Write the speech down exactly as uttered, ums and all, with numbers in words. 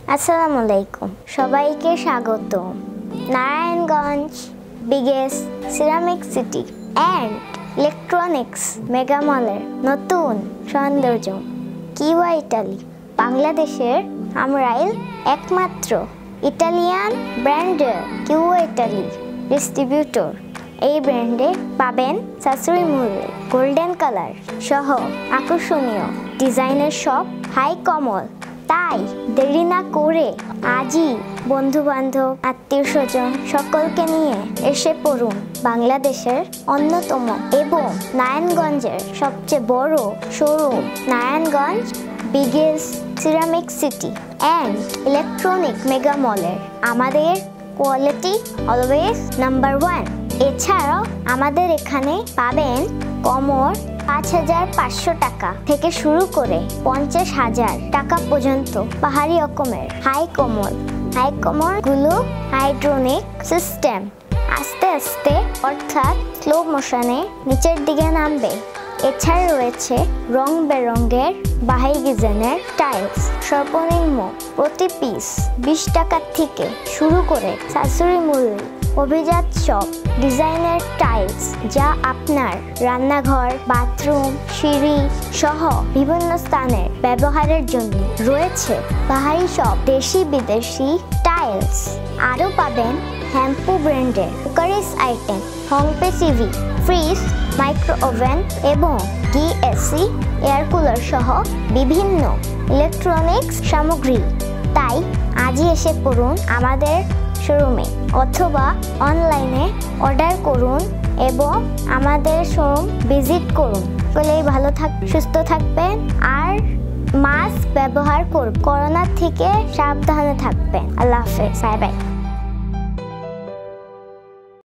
আসসালামু আলাইকুম, সবাইকে স্বাগত। Narayanganj biggest ceramic city and electronics mega মলের নতুন সৌন্দর্য কিউয়া ইটালি। বাংলাদেশের আমরাইল একমাত্র ইটালিয়ান ব্র্যান্ডের কিউয়া ইটালি ডিস্ট্রিবিউটর। এই ব্র্যান্ডে পাবেন শাশুড়ি মূল্যে গোল্ডেন কালার সহ আকর্ষণীয় ডিজাইনের সব হাই কমল। তাই দেরি না করে আজই বন্ধু বান্ধব আত্মীয় স্বজন সকলকে নিয়ে এসে পড়ুন বাংলাদেশের অন্যতম এবং নারায়ণগঞ্জের সবচেয়ে বড় showroom Narayanganj biggest ceramic city and electronic mega মলের। আমাদের কোয়ালিটি অলওয়েজ নাম্বার ওয়ান। এছাড়াও আমাদের এখানে পাবেন কমর পাঁচ হাজার পাঁচশো টাকা থেকে শুরু করে পঞ্চাশ হাজার টাকা পর্যন্ত পাহাড়ি রকমের হাই কমল। হাই কমল গুলো হাইড্রোনিক সিস্টেম, আস্তে আস্তে অর্থাৎ স্লো মোশনে নিচের দিকে নামবে। এছাড়া রয়েছে রং বেরঙের বাহাই ডিজাইনের টাইলস। সর্বনিম্ন প্রতি পিস বিশ টাকা থেকে শুরু করে শাশুড়ি মূল্য অভিজাত সব ডিজাইনের টাইলস, যা আপনার রান্নাঘর, বাথরুম, সিঁড়ি সহ বিভিন্ন স্থানের ব্যবহারের জন্য রয়েছে। পাহাড়ি সব দেশি বিদেশি টাইলস। আরও পাবেন হ্যাম্পু ব্র্যান্ডের কুকারিস আইটেম, হোমপে টিভি, ফ্রিজ, মাইক্রো ওভেন এবং গি এসি, এয়ার কুলার সহ বিভিন্ন ইলেকট্রনিক্স সামগ্রী। তাই আজই এসে পড়ুন আমাদের শোরুমে অথবা অনলাইনে অর্ডার করুন এবং আমাদের শোরুম ভিজিট করুন। সকলেই ভালো থাক সুস্থ থাকবেন আর মাস্ক ব্যবহার করুন। করোনা থেকে সাবধানে থাকবেন। আল্লাহ হাফেজ, বাই বাই।